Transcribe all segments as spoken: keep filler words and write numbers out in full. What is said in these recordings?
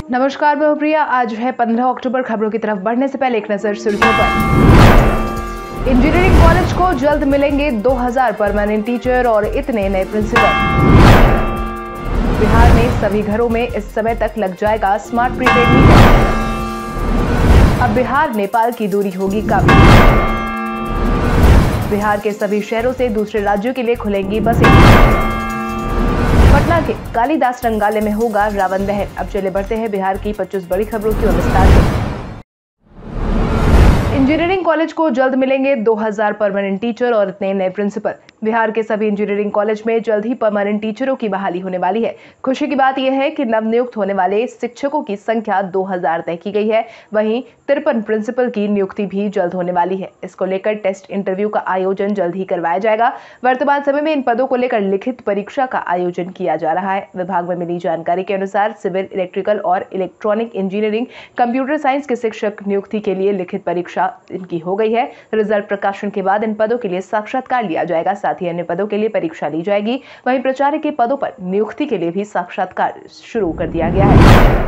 नमस्कार, मैं प्रिया। आज है पंद्रह अक्टूबर। खबरों की तरफ बढ़ने से पहले एक नजर सुर्खियों पर। इंजीनियरिंग कॉलेज को जल्द मिलेंगे दो हज़ार परमानेंट टीचर और इतने नए प्रिंसिपल। बिहार में सभी घरों में इस समय तक लग जाएगा स्मार्ट प्रीपेड मीटर। अब बिहार नेपाल की दूरी होगी कम। बिहार के सभी शहरों से दूसरे राज्यों के लिए खुलेंगी बसें। पटना के कालिदास रंगालय में होगा रावण दहन। अब चले बढ़ते हैं बिहार की पच्चीस बड़ी खबरों की ओर विस्तार से। इंजीनियरिंग कॉलेज को जल्द मिलेंगे दो हज़ार परमानेंट टीचर और इतने नए प्रिंसिपल। बिहार के सभी इंजीनियरिंग कॉलेज में जल्द ही परमानेंट टीचरों की बहाली होने वाली है। खुशी की बात यह है कि नवनियुक्त होने वाले शिक्षकों की संख्या दो हज़ार तय की गई है। वहीं तिरपन प्रिंसिपल की नियुक्ति भी जल्द होने वाली है। इसको लेकर टेस्ट इंटरव्यू का आयोजन जल्द ही करवाया जाएगा। वर्तमान समय में इन पदों को लेकर लिखित परीक्षा का आयोजन किया जा रहा है। विभाग में मिली जानकारी के अनुसार सिविल, इलेक्ट्रिकल और इलेक्ट्रॉनिक इंजीनियरिंग, कंप्यूटर साइंस के शिक्षक नियुक्ति के लिए लिखित परीक्षा इनकी हो गई है। रिजल्ट प्रकाशन के बाद इन पदों के लिए साक्षात्कार लिया जाएगा। साथ ही अन्य पदों के लिए परीक्षा ली जाएगी। वहीं प्राचार्य के पदों पर नियुक्ति के लिए भी साक्षात्कार शुरू कर दिया गया है।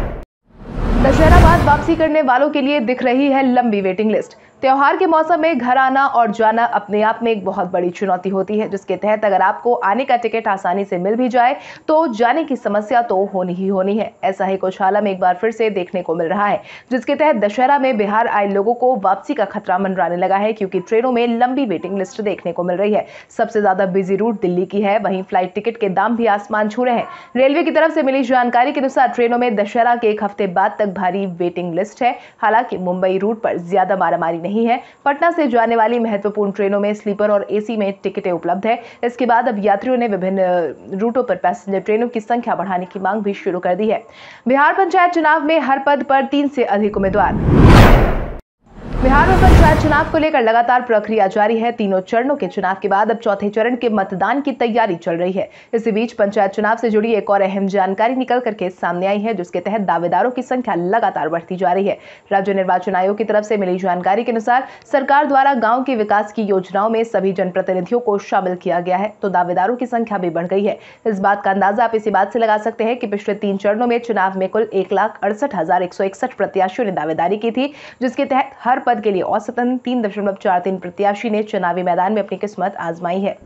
दशहरा बाद वापसी करने वालों के लिए दिख रही है लंबी वेटिंग लिस्ट। त्योहार के मौसम में घर आना और जाना अपने आप में एक बहुत बड़ी चुनौती होती है, जिसके तहत अगर आपको आने का टिकट आसानी से मिल भी जाए तो जाने की समस्या तो होनी ही होनी है। ऐसा ही कुछ हाल में एक बार फिर से देखने को मिल रहा है, जिसके तहत दशहरा में बिहार आए लोगों को वापसी का खतरा मंडराने लगा है, क्योंकि ट्रेनों में लंबी वेटिंग लिस्ट देखने को मिल रही है। सबसे ज्यादा बिजी रूट दिल्ली की है। वहीं फ्लाइट टिकट के दाम भी आसमान छू रहे हैं। रेलवे की तरफ से मिली जानकारी के अनुसार ट्रेनों में दशहरा के एक हफ्ते बाद तक भारी वेटिंग लिस्ट है। हालांकि मुंबई रूट पर ज्यादा मारामारी नहीं है। पटना से जाने वाली महत्वपूर्ण ट्रेनों में स्लीपर और एसी में टिकटें उपलब्ध है। इसके बाद अब यात्रियों ने विभिन्न रूटों पर पैसेंजर ट्रेनों की संख्या बढ़ाने की मांग भी शुरू कर दी है। बिहार पंचायत चुनाव में हर पद पर तीन से अधिक उम्मीदवार। बिहार में पंचायत चुनाव को लेकर लगातार प्रक्रिया जारी है। तीनों चरणों के चुनाव के बाद अब चौथे चरण के मतदान की तैयारी चल रही है। इसी बीच पंचायत चुनाव से जुड़ी एक और अहम जानकारी निकल करके सामने आई है, जिसके तहत दावेदारों की संख्या लगातार बढ़ती जा रही है। राज्य निर्वाचन आयोग की तरफ से मिली जानकारी के अनुसार सरकार द्वारा गाँव के विकास की योजनाओं में सभी जनप्रतिनिधियों को शामिल किया गया है, तो दावेदारों की संख्या भी बढ़ गई है। इस बात का अंदाजा आप इसी बात से लगा सकते हैं कि पिछले तीन चरणों में चुनाव में कुल एक लाख अड़सठ हजार एक सौ इकसठ प्रत्याशियों ने दावेदारी की थी, जिसके तहत हर पद के लिए औसतन तीन दशमलव चार तीन प्रत्याशी ने चुनावी मैदान में अपनी किस्मत आजमाई है।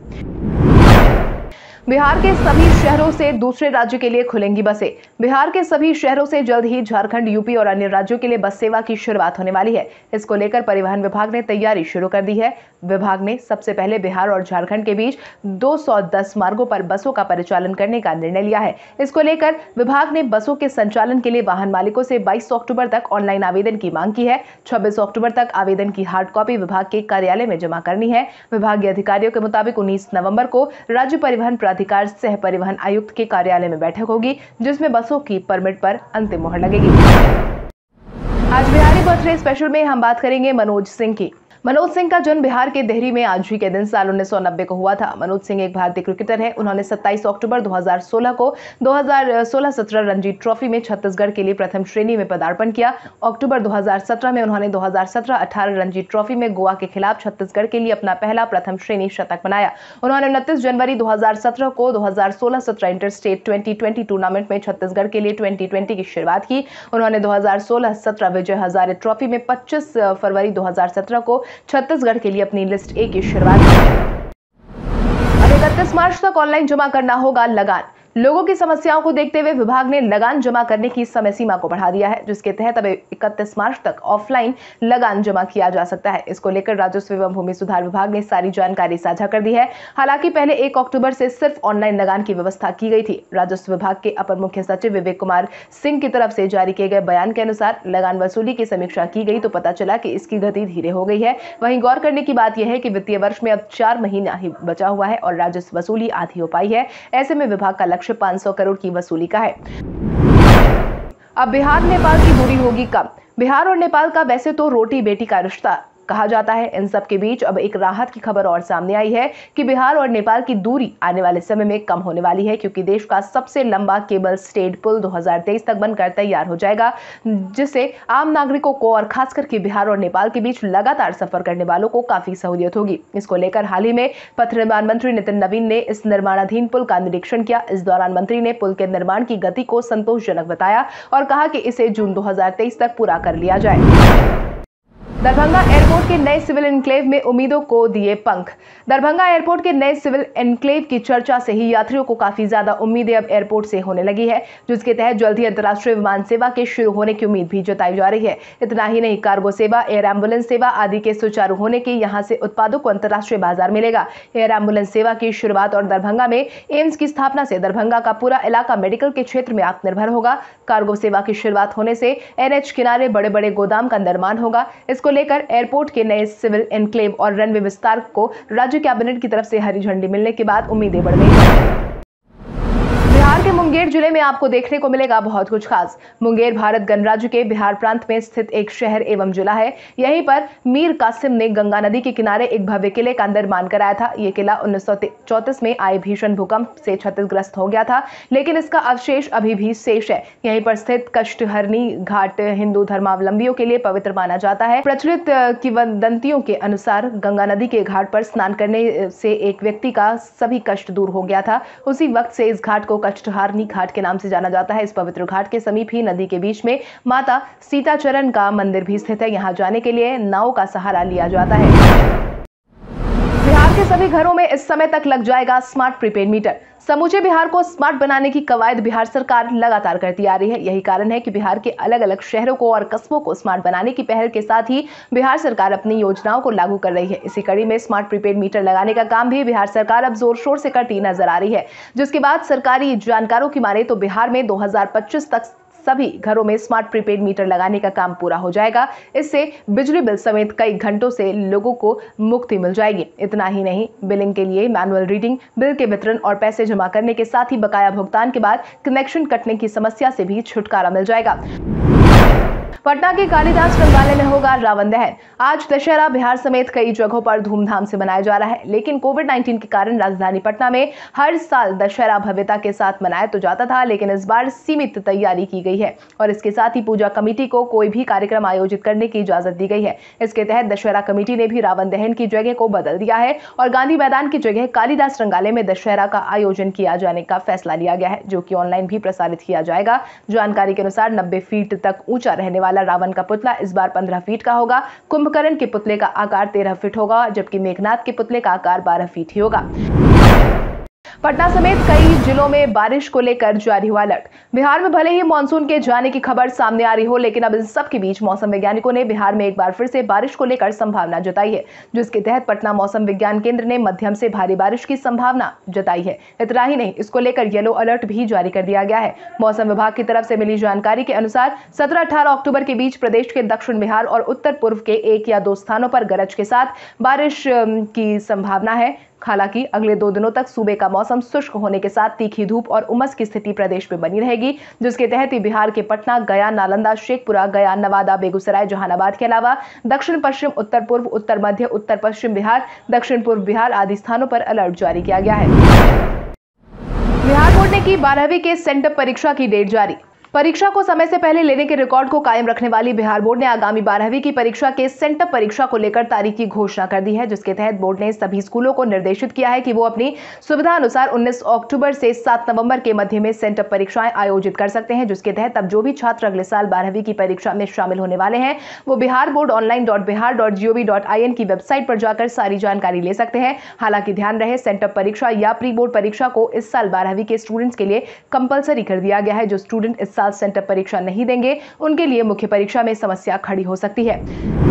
बिहार के सभी शहरों से दूसरे राज्य के लिए खुलेंगी बसें। बिहार के सभी शहरों से जल्द ही झारखंड, यूपी और अन्य राज्यों के लिए बस सेवा की शुरुआत होने वाली है। इसको लेकर परिवहन विभाग ने तैयारी शुरू कर दी है। विभाग ने सबसे पहले बिहार और झारखंड के बीच दो सौ दस मार्गों पर बसों का परिचालन करने का निर्णय लिया है। इसको लेकर विभाग ने बसों के संचालन के लिए वाहन मालिकों से बाईस अक्टूबर तक ऑनलाइन आवेदन की मांग की है। छब्बीस अक्टूबर तक आवेदन की हार्ड कॉपी विभाग के कार्यालय में जमा करनी है। विभागीय अधिकारियों के मुताबिक उन्नीस नवंबर को राज्य परिवहन प्राधिकार सह परिवहन आयुक्त के कार्यालय में बैठक होगी, जिसमें बसों की परमिट पर अंतिम मोहर लगेगी। आज बिहारी बर्थडे स्पेशल में हम बात करेंगे मनोज सिंह की। मनोज सिंह का जन्म बिहार के देहरी में आज ही के दिन साल उन्नीस सौ नब्बे को हुआ था। मनोज सिंह एक भारतीय क्रिकेटर है। उन्होंने सत्ताईस अक्टूबर दो हज़ार सोलह को दो हज़ार सोलह सत्रह रणजी ट्रॉफी में छत्तीसगढ़ के लिए प्रथम श्रेणी में पदार्पण किया। अक्टूबर दो हज़ार सत्रह में उन्होंने दो हज़ार सत्रह अठारह रणजी ट्रॉफी में गोवा के खिलाफ छत्तीसगढ़ के लिए अपना पहला प्रथम श्रेणी शतक बनाया। उन्होंने उनतीस जनवरी दो हज़ार सत्रह को दो हज़ार सोलह सत्रह inter state twenty twenty tournament में छत्तीसगढ़ के लिए ट्वेंटी ट्वेंटी की शुरुआत की। उन्होंने दो हज़ार सोलह सत्रह विजय हजारे ट्रॉफी में पच्चीस फरवरी दो हज़ार सत्रह को छत्तीसगढ़ के लिए अपनी लिस्ट ए की शुरुआत की। अब इकतीस मार्च तक ऑनलाइन जमा करना होगा लगान। लोगों की समस्याओं को देखते हुए विभाग ने लगान जमा करने की समय सीमा को बढ़ा दिया है, जिसके तहत अब इकतीस मार्च तक ऑफलाइन लगान जमा किया जा सकता है। इसको लेकर राजस्व एवं भूमि सुधार विभाग ने सारी जानकारी साझा कर दी है। हालांकि पहले एक अक्टूबर से सिर्फ ऑनलाइन लगान की व्यवस्था की गई थी। राजस्व विभाग के अपर मुख्य सचिव विवेक कुमार सिंह की तरफ से जारी किए गए बयान के अनुसार लगान वसूली की समीक्षा की गई तो पता चला कि इसकी गति धीरे हो गई है। वहीं गौर करने की बात यह है कि वित्तीय वर्ष में अब चार महीना ही बचा हुआ है और राजस्व वसूली आधी हो पाई है। ऐसे में विभाग का लक्ष्य पाँच सौ करोड़ की वसूली का है। अब बिहार नेपाल की दूरी होगी कम। बिहार और नेपाल का वैसे तो रोटी बेटी का रिश्ता कहा जाता है। इन सब के बीच अब एक राहत की खबर और सामने आई है कि बिहार और नेपाल की दूरी आने वाले समय में कम होने वाली है, क्योंकि देश का सबसे लंबा केबल स्टेड पुल दो हज़ार तेईस तक बनकर तैयार हो जाएगा, जिससे आम नागरिकों को और खासकर के बिहार और नेपाल के बीच लगातार सफर करने वालों को काफी सहूलियत होगी। इसको लेकर हाल ही में पथ निर्माण मंत्री नितिन नवीन ने इस निर्माणाधीन पुल का निरीक्षण किया। इस दौरान मंत्री ने पुल के निर्माण की गति को संतोषजनक बताया और कहा कि इसे जून दो हज़ार तेईस तक पूरा कर लिया जाए। दरभंगा एयरपोर्ट के नए सिविल एनक्लेव में उम्मीदों को दिए पंख। दरभंगा एयरपोर्ट के नए सिविल एनक्लेव की चर्चा से ही यात्रियों को काफी ज्यादा उम्मीदें अब एयरपोर्ट से होने लगी है, जिसके तहत जल्द ही अंतर्राष्ट्रीय विमान सेवा के शुरू होने की उम्मीद भी जताई जा रही है। इतना ही नहीं, कार्गो सेवा, एयर एम्बुलेंस सेवा आदि के सुचारू होने के यहां से उत्पादों को अंतर्राष्ट्रीय बाजार मिलेगा। एयर एम्बुलेंस सेवा की शुरुआत और दरभंगा में एम्स की स्थापना से दरभंगा का पूरा इलाका मेडिकल के क्षेत्र में आत्मनिर्भर होगा। कार्गो सेवा की शुरुआत होने से एनएच किनारे बड़े बड़े गोदाम का निर्माण होगा। इसको लेकर एयरपोर्ट के नए सिविल एनक्लेव और रनवे विस्तार को राज्य कैबिनेट की तरफ से हरी झंडी मिलने के बाद उम्मीदें बढ़ गई हैं। बिहार के मुंगेर जिले में आपको देखने को मिलेगा बहुत कुछ खास। मुंगेर भारत गणराज्य के बिहार प्रांत में स्थित एक शहर एवं जिला है। यहीं पर मीर कासिम ने गंगा नदी के किनारे एक भव्य किले का निर्माण कराया था। ये किला उन्नीस सौ चौंतीस में आए भीषण भूकंप से क्षतिग्रस्त हो गया था, लेकिन इसका अवशेष अभी भी शेष है। यहीं पर स्थित कष्टहरणी घाट हिंदू धर्मावलंबियों के लिए पवित्र माना जाता है। प्रचलित किंवदंतियों के अनुसार गंगा नदी के घाट पर स्नान करने से एक व्यक्ति का सभी कष्ट दूर हो गया था। उसी वक्त से इस घाट को कष्टहारणी घाट के नाम से जाना जाता है। इस पवित्र घाट के समीप ही नदी के बीच में माता सीताचरण का मंदिर भी स्थित है। यहां जाने के लिए नाव का सहारा लिया जाता है। बिहार के सभी घरों में इस समय तक लग जाएगा स्मार्ट प्रीपेड मीटर। समूचे बिहार को स्मार्ट बनाने की कवायद बिहार सरकार लगातार करती आ रही है। यही कारण है कि बिहार के अलग अलग शहरों को और कस्बों को स्मार्ट बनाने की पहल के साथ ही बिहार सरकार अपनी योजनाओं को लागू कर रही है। इसी कड़ी में स्मार्ट प्रीपेड मीटर लगाने का काम भी बिहार सरकार अब जोर शोर से करती नजर आ रही है, जिसके बाद सरकारी जानकारों की माने तो बिहार में दो हज़ार पच्चीस तक सभी घरों में स्मार्ट प्रीपेड मीटर लगाने का काम पूरा हो जाएगा। इससे बिजली बिल समेत कई घंटों से लोगों को मुक्ति मिल जाएगी। इतना ही नहीं, बिलिंग के लिए मैनुअल रीडिंग, बिल के वितरण और पैसे जमा करने के साथ ही बकाया भुगतान के बाद कनेक्शन कटने की समस्या से भी छुटकारा मिल जाएगा। पटना के कालिदास रंगालय में होगा रावण दहन। आज दशहरा बिहार समेत कई जगहों पर धूमधाम से मनाया जा रहा है, लेकिन कोविड उन्नीस के कारण राजधानी पटना में हर साल दशहरा भव्यता के साथ मनाया तो जाता था, लेकिन इस बार सीमित तैयारी की गई है और इसके साथ ही पूजा कमेटी को कोई भी कार्यक्रम आयोजित करने की इजाजत दी गई है। इसके तहत दशहरा कमेटी ने भी रावण दहन की जगह को बदल दिया है और गांधी मैदान की जगह कालिदास रंगालय में दशहरा का आयोजन किया जाने का फैसला लिया गया है, जो कि ऑनलाइन भी प्रसारित किया जाएगा। जानकारी के अनुसार नब्बे फीट तक ऊंचा रहने वाला रावण का पुतला इस बार पंद्रह फीट का होगा। कुंभकर्ण के पुतले का आकार तेरह फीट होगा, जबकि मेघनाथ के पुतले का आकार बारह फीट ही होगा। पटना समेत कई जिलों में बारिश को लेकर जारी हुआ अलर्ट। बिहार में भले ही मानसून के जाने की खबर सामने आ रही हो, लेकिन अब इन सब के बीच मौसम वैज्ञानिकों ने बिहार में एक बार फिर से बारिश को लेकर संभावना जताई है, जिसके तहत पटना मौसम विज्ञान केंद्र ने मध्यम से भारी बारिश की संभावना जताई है। इतना ही नहीं, इसको लेकर येलो अलर्ट भी जारी कर दिया गया है। मौसम विभाग की तरफ से मिली जानकारी के अनुसार सत्रह अठारह अक्टूबर के बीच प्रदेश के दक्षिण बिहार और उत्तर पूर्व के एक या दो स्थानों पर गरज के साथ बारिश की संभावना है। हालांकि अगले दो दिनों तक सूबे का मौसम शुष्क होने के साथ तीखी धूप और उमस की स्थिति प्रदेश में बनी रहेगी, जिसके तहत ही बिहार के पटना, गया, नालंदा, शेखपुरा, गया, नवादा, बेगूसराय, जहानाबाद के अलावा दक्षिण पश्चिम, उत्तर पूर्व, उत्तर मध्य, उत्तर पश्चिम बिहार, दक्षिण पूर्व बिहार आदि स्थानों पर अलर्ट जारी किया गया है। बिहार बोर्ड ने की बारहवीं के सेंटअप परीक्षा की डेट जारी। परीक्षा को समय से पहले लेने के रिकॉर्ड को कायम रखने वाली बिहार बोर्ड ने आगामी बारहवीं की परीक्षा के सेंटअप परीक्षा को लेकर तारीख की घोषणा कर दी है, जिसके तहत बोर्ड ने सभी स्कूलों को निर्देशित किया है कि वो अपनी सुविधा अनुसार उन्नीस अक्टूबर से सात नवंबर के मध्य में सेंटअप परीक्षाएं आयोजित कर सकते हैं, जिसके तहत अब जो भी छात्र अगले साल बारहवीं की परीक्षा में शामिल होने वाले हैं वो Bihar board online dot Bihar dot G O V dot I N की वेबसाइट पर जाकर सारी जानकारी ले सकते हैं। हालांकि ध्यान रहे, सेंटअप परीक्षा या प्री बोर्ड परीक्षा को इस साल बारहवीं के स्टूडेंट्स के लिए कंपलसरी कर दिया गया है। जो स्टूडेंट इस साल सेंटअप परीक्षा नहीं देंगे, उनके लिए मुख्य परीक्षा में समस्या खड़ी हो सकती है।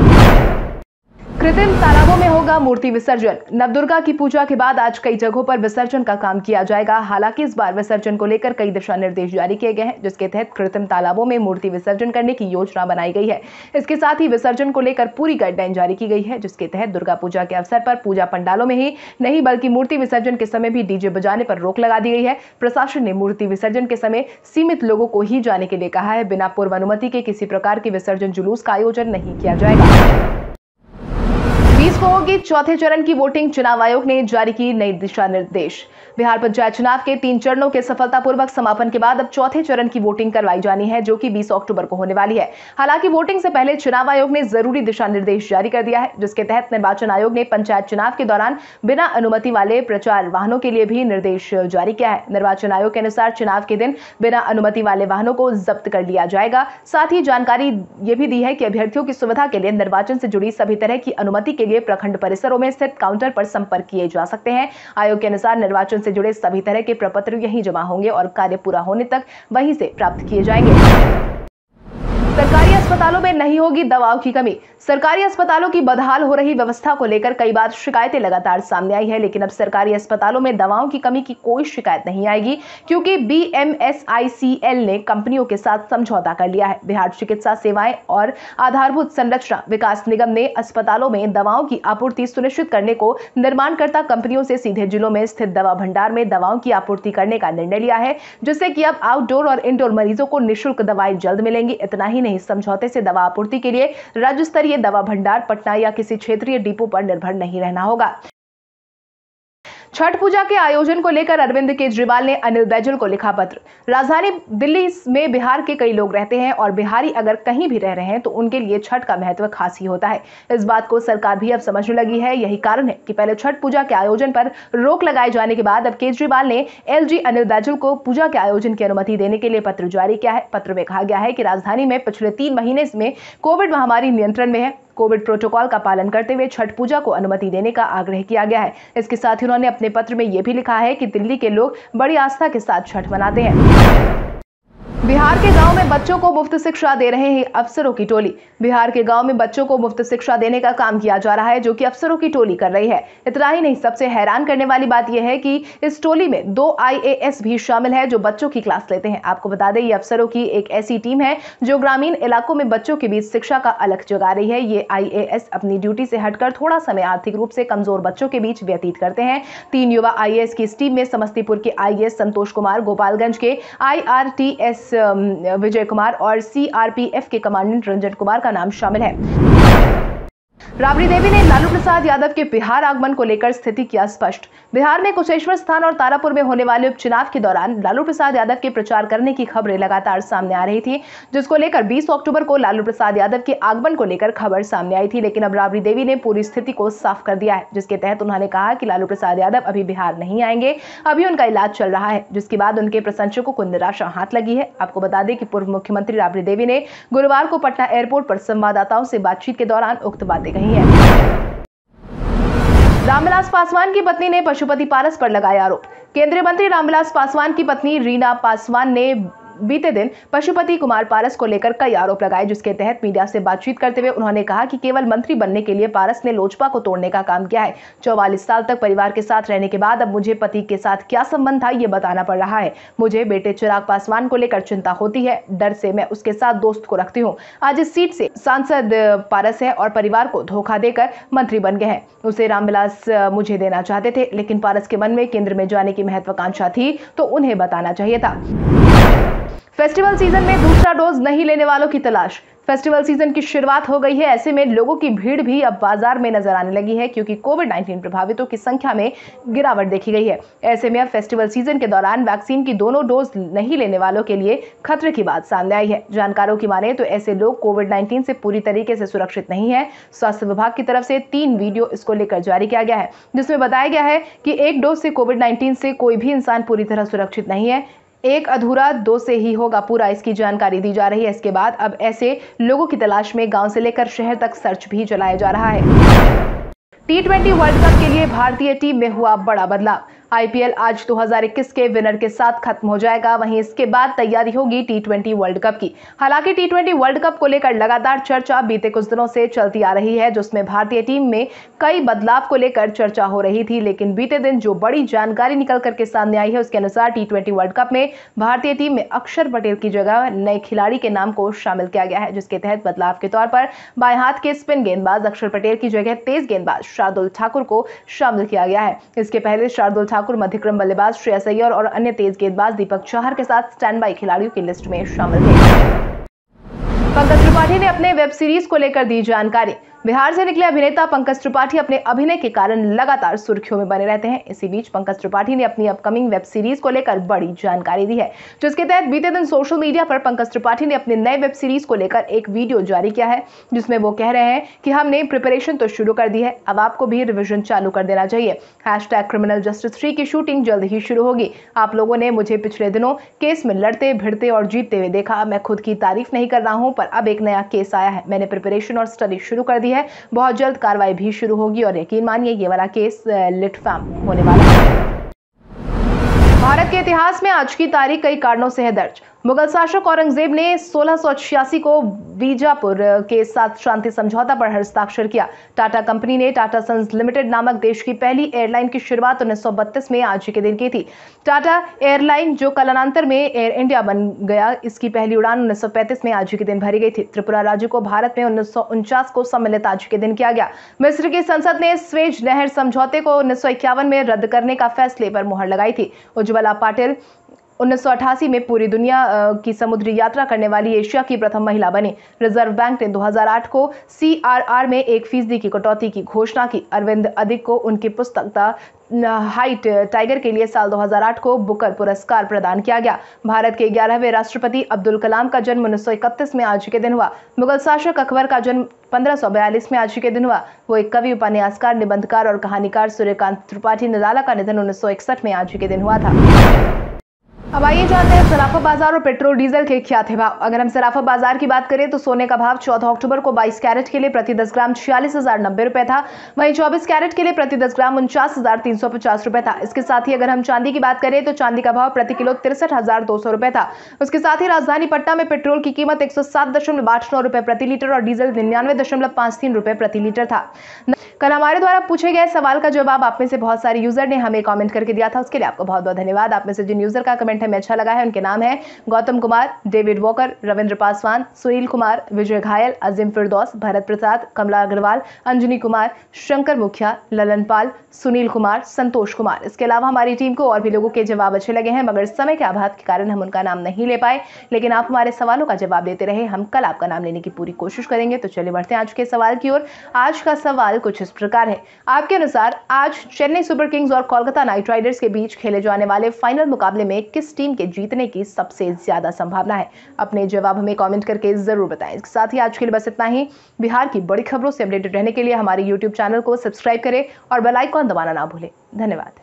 कृत्रिम तालाबों में होगा मूर्ति विसर्जन। नवदुर्गा की पूजा के बाद आज कई जगहों पर विसर्जन का काम किया जाएगा। हालांकि इस बार विसर्जन को लेकर कई दिशा निर्देश जारी किए गए हैं, जिसके तहत कृत्रिम तालाबों में मूर्ति विसर्जन करने की योजना बनाई गई है। इसके साथ ही विसर्जन को लेकर पूरी गाइडलाइन जारी की गई है, जिसके तहत दुर्गा पूजा के अवसर पर पूजा पंडालों में ही नहीं बल्कि मूर्ति विसर्जन के समय भी डीजे बजाने पर रोक लगा दी गई है। प्रशासन ने मूर्ति विसर्जन के समय सीमित लोगों को ही जाने के लिए कहा है। बिना पूर्व अनुमति के किसी प्रकार के विसर्जन जुलूस का आयोजन नहीं किया जाएगा। बीस को होगी चौथे चरण की वोटिंग, चुनाव आयोग ने जारी की नई दिशा निर्देश। बिहार पंचायत चुनाव के तीन चरणों के सफलतापूर्वक समापन के बाद अब चौथे चरण की वोटिंग करवाई जानी है, जो कि बीस अक्टूबर को होने वाली है। हालांकि वोटिंग से पहले चुनाव आयोग ने जरूरी दिशा निर्देश जारी कर दिया है, जिसके तहत निर्वाचन आयोग ने पंचायत चुनाव के दौरान बिना अनुमति वाले प्रचार वाहनों के लिए भी निर्देश जारी किया है। निर्वाचन आयोग के अनुसार चुनाव के दिन बिना अनुमति वाले वाहनों को जब्त कर लिया जाएगा। साथ ही जानकारी ये भी दी है कि अभ्यर्थियों की सुविधा के लिए निर्वाचन से जुड़ी सभी तरह की अनुमति के लिए प्रखंड परिसरों में स्थित काउंटर पर संपर्क किए जा सकते हैं। आयोग के अनुसार निर्वाचन से जुड़े सभी तरह के प्रपत्र यहीं जमा होंगे और कार्य पूरा होने तक वहीं से प्राप्त किए जाएंगे। सरकारी अस्पतालों में नहीं होगी दवाओं की कमी। सरकारी अस्पतालों की बदहाल हो रही व्यवस्था को लेकर कई बार शिकायतें लगातार सामने आई है, लेकिन अब सरकारी अस्पतालों में दवाओं की कमी की कोई शिकायत नहीं आएगी, क्योंकि B M S I C L ने कंपनियों के साथ समझौता कर लिया है। बिहार चिकित्सा सेवाएं और आधारभूत संरचना विकास निगम ने अस्पतालों में दवाओं की आपूर्ति सुनिश्चित करने को निर्माणकर्ता कंपनियों से सीधे जिलों में स्थित दवा भंडार में दवाओं की आपूर्ति करने का निर्णय लिया है, जिससे कि अब आउटडोर और इंडोर मरीजों को निःशुल्क दवाएं जल्द मिलेंगी। इतना ही नहीं, समझौते से दवा आपूर्ति के लिए राज्य स्तरीय दवा भंडार पटना या किसी क्षेत्रीय डिपो पर निर्भर नहीं रहना होगा। छठ पूजा के आयोजन को लेकर अरविंद केजरीवाल ने अनिल बैजल को लिखा पत्र। राजधानी दिल्ली में बिहार के कई लोग रहते हैं और बिहारी अगर कहीं भी रह रहे हैं तो उनके लिए छठ का महत्व खास ही होता है। इस बात को सरकार भी अब समझने लगी है। यही कारण है कि पहले छठ पूजा के आयोजन पर रोक लगाए जाने के बाद अब केजरीवाल ने एल जी अनिल बैजल को पूजा के आयोजन की अनुमति देने के लिए पत्र जारी किया है। पत्र में कहा गया है कि राजधानी में पिछले तीन महीने में कोविड महामारी नियंत्रण में है। कोविड प्रोटोकॉल का पालन करते हुए छठ पूजा को अनुमति देने का आग्रह किया गया है। इसके साथ ही उन्होंने अपने पत्र में यह भी लिखा है कि दिल्ली के लोग बड़ी आस्था के साथ छठ मनाते हैं। बिहार के गांव में बच्चों को मुफ्त शिक्षा दे रहे हैं अफसरों की टोली। बिहार के गांव में बच्चों को मुफ्त शिक्षा देने का काम किया जा रहा है, जो कि अफसरों की टोली कर रही है। इतना ही नहीं, सबसे हैरान करने वाली बात यह है कि इस टोली में दो आई ए एस भी शामिल है, जो बच्चों की क्लास लेते हैं। आपको बता दें, ये अफसरों की एक ऐसी टीम है जो ग्रामीण इलाकों में बच्चों के बीच शिक्षा का अलख जगा रही है। ये आई ए एस अपनी ड्यूटी से हटकर थोड़ा समय आर्थिक रूप से कमजोर बच्चों के बीच व्यतीत करते हैं। तीन युवा आई ए एस की इस टीम में समस्तीपुर के I A S Santosh Kumar, Gopalganj के I R T S Vijay Kumar और सी आर पी एफ के कमांडेंट रंजन कुमार का नाम शामिल है। राबड़ी देवी ने लालू प्रसाद यादव के बिहार आगमन को लेकर स्थिति किया स्पष्ट। बिहार में कुशेश्वर स्थान और तारापुर में होने वाले उपचुनाव के दौरान लालू प्रसाद यादव के प्रचार करने की खबरें लगातार सामने आ रही थी, जिसको लेकर बीस अक्टूबर को लालू प्रसाद यादव के आगमन को लेकर खबर सामने आई थी। लेकिन अब राबड़ी देवी ने पूरी स्थिति को साफ कर दिया है, जिसके तहत उन्होंने कहा कि लालू प्रसाद यादव अभी बिहार नहीं आएंगे, अभी उनका इलाज चल रहा है, जिसके बाद उनके प्रशंसकों को निराशा हाथ लगी है। आपको बता दें कि पूर्व मुख्यमंत्री राबड़ी देवी ने गुरुवार को पटना एयरपोर्ट पर संवाददाताओं से बातचीत के दौरान उक्त बातें कही है। रामविलास पासवान की पत्नी ने पशुपति पारस पर लगाए आरोप। केंद्रीय मंत्री रामविलास पासवान की पत्नी रीना पासवान ने बीते दिन पशुपति कुमार पारस को लेकर कई आरोप लगाए, जिसके तहत मीडिया से बातचीत करते हुए उन्होंने कहा कि केवल मंत्री बनने के लिए पारस ने लोजपा को तोड़ने का काम किया है। चौवालीस साल तक परिवार के साथ रहने के बाद अब मुझे पति के साथ क्या संबंध था ये बताना पड़ रहा है। मुझे बेटे चिराग पासवान को लेकर चिंता होती है, डर से मैं उसके साथ दोस्त को रखती हूँ। आज इस सीट से सांसद पारस है और परिवार को धोखा देकर मंत्री बन गए हैं। उसे रामविलास मुझे देना चाहते थे, लेकिन पारस के मन में केंद्र में जाने की महत्वाकांक्षा थी, तो उन्हें बताना चाहिए था। फेस्टिवल सीजन में दूसरा डोज नहीं लेने वालों की तलाश। फेस्टिवल सीजन की शुरुआत हो गई है, ऐसे में लोगों की भीड़ भी अब बाजार में नजर आने लगी है, क्योंकि कोविड नाइन्टीन प्रभावितों की संख्या में गिरावट देखी गई है। ऐसे में अब फेस्टिवल सीजन के दौरान वैक्सीन की दोनों डोज नहीं लेने वालों के लिए खतरे की बात सामने आई है। जानकारों की माने तो ऐसे लोग कोविड नाइन्टीन से पूरी तरीके से सुरक्षित नहीं है। स्वास्थ्य विभाग की तरफ से तीन वीडियो इसको लेकर जारी किया गया है, जिसमें बताया गया है कि एक डोज से कोविड नाइन्टीन से कोई भी इंसान पूरी तरह सुरक्षित नहीं है, एक अधूरा दो से ही होगा पूरा, इसकी जानकारी दी जा रही है। इसके बाद अब ऐसे लोगों की तलाश में गांव से लेकर शहर तक सर्च भी चलाया जा रहा है। टी ट्वेंटी वर्ल्ड कप के लिए भारतीय टीम में हुआ बड़ा बदलाव। आई पी एल आज दो हज़ार इक्कीस के विनर के साथ खत्म हो जाएगा, वहीं इसके बाद तैयारी होगी टी ट्वेंटी वर्ल्ड कप की। हालांकि टी ट्वेंटी वर्ल्ड कप को लेकर लगातार चर्चा बीते कुछ दिनों से चलती आ रही है, जिसमें भारतीय टीम में कई बदलाव को लेकर चर्चा हो रही थी। लेकिन बीते दिन जो बड़ी जानकारी निकल करके सामने आई है, उसके अनुसार टी ट्वेंटी वर्ल्ड कप में भारतीय टीम में अक्षर पटेल की जगह नए खिलाड़ी के नाम को शामिल किया गया है, जिसके तहत बदलाव के तौर पर बाएं हाथ के स्पिन गेंदबाज अक्षर पटेल की जगह तेज गेंदबाज शार्दुल ठाकुर को शामिल किया गया है। इसके पहले शार्दुल ठाकुर मध्यक्रम बल्लेबाज श्रेयस अय्यर और अन्य तेज गेंदबाज दीपक चाहर के साथ स्टैंड बाई खिलाड़ियों की लिस्ट में शामिल थे। पंकज त्रिपाठी ने अपने वेब सीरीज को लेकर दी जानकारी। बिहार से निकले अभिनेता पंकज त्रिपाठी अपने अभिनय के कारण लगातार सुर्खियों में बने रहते हैं। इसी बीच पंकज त्रिपाठी ने अपनी अपकमिंग वेब सीरीज को लेकर बड़ी जानकारी दी है, जिसके तहत बीते दिन सोशल मीडिया पर पंकज त्रिपाठी ने अपने नए वेब सीरीज को लेकर एक वीडियो जारी किया है, जिसमें वो कह रहे हैं कि हमने प्रिपरेशन तो शुरू कर दी है, अब आपको भी रिविजन चालू कर देना चाहिए। हैशटैग क्रिमिनल जस्टिस थ्री की शूटिंग जल्द ही शुरू होगी। आप लोगों ने मुझे पिछले दिनों केस में लड़ते भिड़ते और जीतते हुए देखा। मैं खुद की तारीफ नहीं कर रहा हूं, पर अब एक नया केस आया है। मैंने प्रिपरेशन और स्टडी शुरू कर दी है। बहुत जल्द कार्रवाई भी शुरू होगी और यकीन मानिए ये वाला केस लिटफैम होने वाला है। भारत के इतिहास में आज की तारीख कई कारणों से है दर्ज। मुगल शासक औरंगजेब ने सोलह सौ छियासी को बीजापुर के साथ शांति समझौता पर हस्ताक्षर किया। टाटा कंपनी ने टाटा सन्स लिमिटेड नामक देश की पहली एयरलाइन की शुरुआत उन्नीस सौ बत्तीस में आज के दिन की थी। टाटा एयरलाइन, जो कालांतर में एयर इंडिया बन गया, इसकी पहली उड़ान उन्नीस सौ पैंतीस में आज के दिन भरी गई थी। त्रिपुरा राज्य को भारत में उन्नीस सौ उनचास को सम्मिलित आज के दिन किया गया। मिस्र की संसद ने स्वेज नहर समझौते को उन्नीस सौ इक्यावन में रद्द करने का फैसले पर मुहर लगाई थी। उज्ज्वला पाटिल उन्नीस सौ अठासी में पूरी दुनिया की समुद्री यात्रा करने वाली एशिया की प्रथम महिला बनी। रिजर्व बैंक ने दो हज़ार आठ को सी आर आर में एक फीसदी की कटौती की घोषणा की। अरविंद अदिक को उनकी पुस्तक द हाइट टाइगर के लिए साल दो हज़ार आठ को बुकर पुरस्कार प्रदान किया गया। भारत के ग्यारहवें राष्ट्रपति अब्दुल कलाम का जन्म उन्नीस सौ इकतीस में आज के दिन हुआ। मुगल शासक अकबर का जन्म पंद्रह सौ बयालीस में आज के दिन हुआ। वो एक कवि, उपन्यासकार, निबंधकार और कहानीकार सूर्यकांत त्रिपाठी निराला का निधन उन्नीस सौ इकसठ में आज के दिन हुआ था। अब आइए जानते हैं सराफा बाजार और पेट्रोल डीजल के क्या थे भाव। अगर हम सराफा बाजार की बात करें तो सोने का भाव चौदह अक्टूबर को बाईस कैरेट के लिए प्रति दस ग्राम छियालीस हजार नब्बे रुपए था। वहीं चौबीस कैरेट के लिए प्रति दस ग्राम उनचास हजार तीन सौ पचास रुपए था। इसके साथ ही अगर हम चांदी की बात करें तो चांदी का भाव प्रति किलो तिरसठ हजार दो सौ रुपए था। उसके साथ ही राजधानी पटना में पेट्रोल की कीमत एक सौ सात दशमलव आठ नौ रुपए प्रति लीटर और डीजल निन्यानवे दशमलव पांच तीन रुपए प्रति लीटर था। कल हमारे द्वारा पूछे गए सवाल का जवाब आप में से बहुत सारे यूजर ने हमें कमेंट करके दिया था, उसके लिए आपको बहुत बहुत धन्यवाद। आप में से जिन यूजर का कमेंट हमें अच्छा लगा है उनके नाम है गौतम कुमार, डेविड वॉकर, रविंद्र पासवान, सुनील कुमार, विजय घायल, अजीम फिरदौस, भरत प्रसाद, कमला अग्रवाल, अंजनी कुमार, शंकर मुखिया, ललन पाल, सुनील कुमार, संतोष कुमार। इसके अलावा हमारी टीम को और भी लोगों के जवाब अच्छे लगे हैं, मगर समय के अभाव के कारण हम उनका नाम नहीं ले पाए, लेकिन आप हमारे सवालों का जवाब देते रहे। हम कल आपका नाम लेने की पूरी कोशिश करेंगे। तो चलिए बढ़ते हैं आज के सवाल की ओर। आज का सवाल कुछ इस प्रकार है। आपके अनुसार आज चेन्नई सुपर किंग्स और कोलकाता नाइट राइडर्स के बीच खेले जाने वाले फाइनल मुकाबले में किस टीम के जीतने की सबसे ज्यादा संभावना है? अपने जवाब हमें कमेंट करके जरूर बताएं। इसके साथ ही आज के लिए बस इतना ही। बिहार की बड़ी खबरों से अपडेटेड रहने के लिए हमारे यूट्यूब चैनल को सब्सक्राइब करें और बेल आइकॉन दबाना ना भूलें। धन्यवाद।